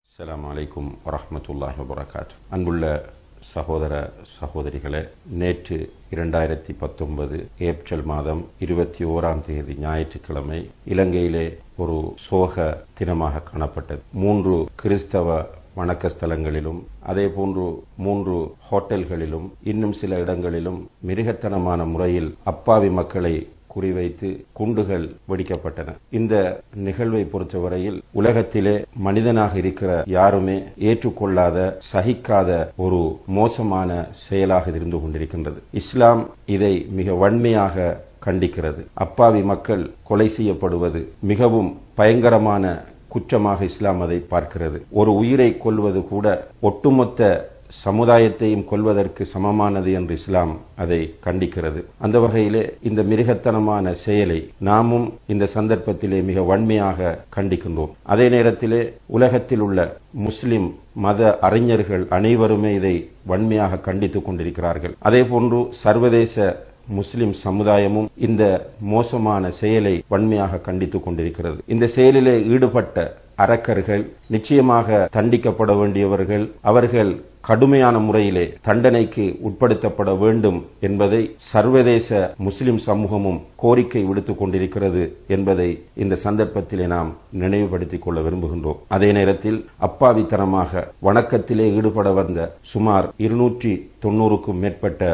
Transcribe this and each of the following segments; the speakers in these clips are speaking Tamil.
அஸ்ஸலாமு அலைக்கும் வரஹ்மத்துல்லாஹி வபரகாத்து. அன்புள்ள சகோதர சகோதரிகளே, நேற்று 2019 ஏப்ரல் மாதம் 21ஆம் தேதி ஞாயிற்றுக்கிழமை இலங்கையிலே ஒரு சோக தினமாக காணப்பட்டது. 3 கிறிஸ்தவ வணக்க ஸ்தலங்களிலும் அதே போன்று 3 ஹோட்டல்களிலும் இன்னும் சில இடங்களிலும் மிருகத்தனமான முறையில் அப்பாவி மக்களை குறிவைத்து குண்டுகள் வெடிக்கப்பட்டன. இந்த நிகழ்வை பொறுத்தவரையில் உலகத்திலே மனிதனாக இருக்கிற யாருமே ஏற்றுக்கொள்ளாத, சகிக்காத ஒரு மோசமான செயலாக இருந்து கொண்டிருக்கின்றது. இஸ்லாம் இதை மிக வன்மையாக கண்டிக்கிறது. அப்பாவி மக்கள் கொலை செய்யப்படுவது மிகவும் பயங்கரமான குற்றமாக இஸ்லாம் அதை பார்க்கிறது. ஒரு உயிரை கொல்வது கூட ஒட்டுமொத்த சமுதாயத்தையும் கொல்வதற்கு சமமானது என்று இஸ்லாம் அதை கண்டிக்கிறது. அந்த வகையிலே இந்த மிருகத்தனமான செயலை நாமும் இந்த சந்தர்ப்பத்திலே மிக வன்மையாக கண்டிக்கின்றோம். அதே நேரத்திலே உலகத்தில் உள்ள முஸ்லிம் மத அறிஞர்கள் அனைவருமே இதை வன்மையாக கண்டித்துக் கொண்டிருக்கிறார்கள். அதே போன்று சர்வதேச முஸ்லிம் சமுதாயமும் இந்த மோசமான செயலை வன்மையாக கண்டித்துக் கொண்டிருக்கிறது. இந்த செயலிலே ஈடுபட்ட அரக்கர்கள் நிச்சயமாக தண்டிக்கப்பட வேண்டியவர்கள். அவர்கள் கடுமையான முறையிலே தண்டனைக்கு உட்படுத்தப்பட வேண்டும் என்பதை சர்வதேச முஸ்லிம் சமூகமும் கோரிக்கை விடுத்துக் கொண்டிருக்கிறது என்பதை இந்த சந்தர்ப்பத்திலே நாம் நினைவுபடுத்திக் கொள்ள விரும்புகின்றோம். அதே நேரத்தில் அப்பாவித்தனமாக வணக்கத்திலே ஈடுபட வந்த சுமார் 290க்கும் மேற்பட்ட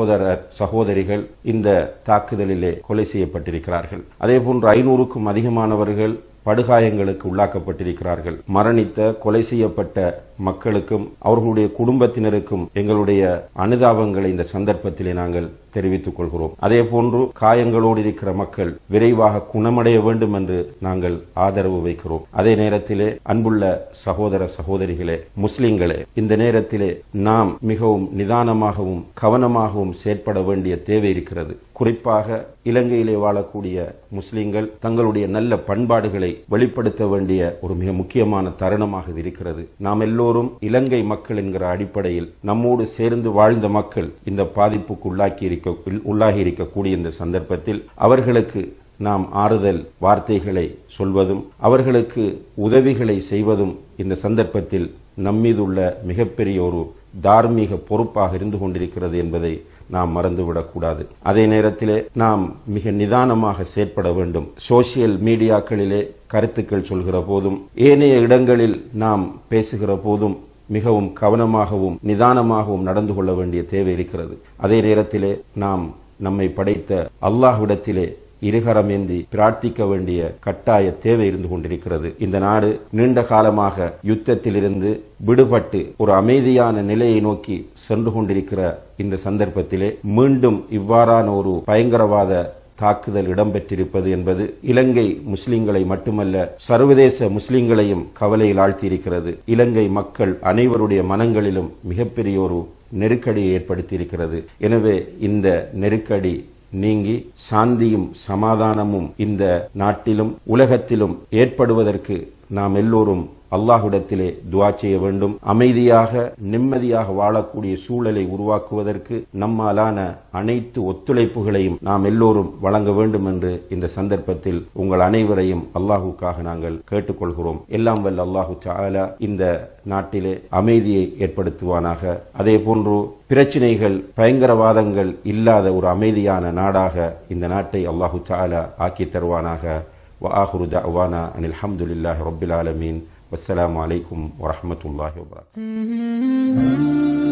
சகோதரிகள் இந்த தாக்குதலிலே கொலை செய்யப்பட்டிருக்கிறார்கள். அதேபோன்று 500க்கும் அதிகமானவர்கள் படுகாயங்களுக்கு உள்ளாக்கப்பட்டிருக்கிறார்கள். மரணித்த, கொலை செய்யப்பட்ட மக்களுக்கும் அவர்களுடைய குடும்பத்தினருக்கும் எங்களுடைய அனுதாபங்களை இந்த சந்தர்ப்பத்திலே நாங்கள் தெரிவித்துக் கொள்கிறோம். அதே போன்று காயங்களோடு இருக்கிற மக்கள் விரைவாக குணமடைய வேண்டும் என்று நாங்கள் ஆதரவு வைக்கிறோம். அதே நேரத்திலே அன்புள்ள சகோதர சகோதரிகளே, முஸ்லிம்களே, இந்த நேரத்திலே நாம் மிகவும் நிதானமாகவும் கவனமாகவும் செயற்பட வேண்டிய தேவை இருக்கிறது. குறிப்பாக இலங்கையிலே வாழக்கூடிய முஸ்லிம்கள் தங்களுடைய நல்ல பண்பாடுகளை வெளிப்படுத்த வேண்டிய ஒரு மிக முக்கியமான தருணமாக இருக்கிறது. நாம் எல்லோரும் இலங்கை மக்கள் என்கிற அடிப்படையில் நம்மோடு சேர்ந்து வாழ்ந்த மக்கள் இந்த பாதிப்புக்கு உள்ளாகி இருக்கக்கூடிய இந்த சந்தர்ப்பத்தில் அவர்களுக்கு நாம் ஆறுதல் வார்த்தைகளை சொல்வதும் அவர்களுக்கு உதவிகளை செய்வதும் இந்த சந்தர்ப்பத்தில் நம்மீது உள்ள மிகப்பெரிய ஒரு தார்மீக பொறுப்பாக இருந்து கொண்டிருக்கிறது என்பதை நாம் மறந்துவிடக்கூடாது. அதே நேரத்திலே நாம் மிக நிதானமாக செயற்பட வேண்டும். சோசியல் மீடியாக்களிலே கருத்துக்கள் சொல்கிற போதும் ஏனைய இடங்களில் நாம் பேசுகிற போதும் மிகவும் கவனமாகவும் நிதானமாகவும் நடந்து கொள்ள வேண்டிய தேவை இருக்கிறது. அதே நேரத்திலே நாம் நம்மை படைத்த அல்லாஹ்விடத்திலே இருகரமேந்தி பிரார்த்திக்க வேண்டிய கட்டாய தேவை இருந்து கொண்டிருக்கிறது. இந்த நாடு நீண்ட காலமாக யுத்தத்திலிருந்து விடுபட்டு ஒரு அமைதியான நிலையை நோக்கி சென்று கொண்டிருக்கிற இந்த சந்தர்ப்பத்திலே மீண்டும் இவ்வாறான ஒரு பயங்கரவாத தாக்குதல் இடம்பெற்றிருப்பது என்பது இலங்கை முஸ்லிம்களை மட்டுமல்ல சர்வதேச முஸ்லிம்களையும் கவலையில் ஆழ்த்தியிருக்கிறது. இலங்கை மக்கள் அனைவருடைய மனங்களிலும் மிகப்பெரிய ஒரு நெருக்கடியை ஏற்படுத்தியிருக்கிறது. எனவே இந்த நெருக்கடி நீங்கி சாந்தியும் சமாதானமும் இந்த நாட்டிலும் உலகத்திலும் ஏற்படுவதற்கு நாம் எல்லோரும் அல்லாஹ்விடத்திலே துஆ செய்ய வேண்டும். அமைதியாக நிம்மதியாக வாழக்கூடிய சூழலை உருவாக்குவதற்கு நம்மாலான அனைத்து ஒத்துழைப்புகளையும் நாம் எல்லோரும் வழங்க வேண்டும் என்று இந்த சந்தர்ப்பத்தில் உங்கள் அனைவரையும் அல்லாஹுக்காக நாங்கள் கேட்டுக்கொள்கிறோம். எல்லாம் வல்ல அல்லாஹு தஆலா இந்த நாட்டிலே அமைதியை ஏற்படுத்துவானாக. அதே போன்று பிரச்சினைகள், பயங்கரவாதங்கள் இல்லாத ஒரு அமைதியான நாடாக இந்த நாட்டை அல்லாஹு தஆலா ஆக்கி தருவானாக. وآخر دعوانا أن الحمد لله رب العالمين والسلام عليكم ورحمة الله وبركاته.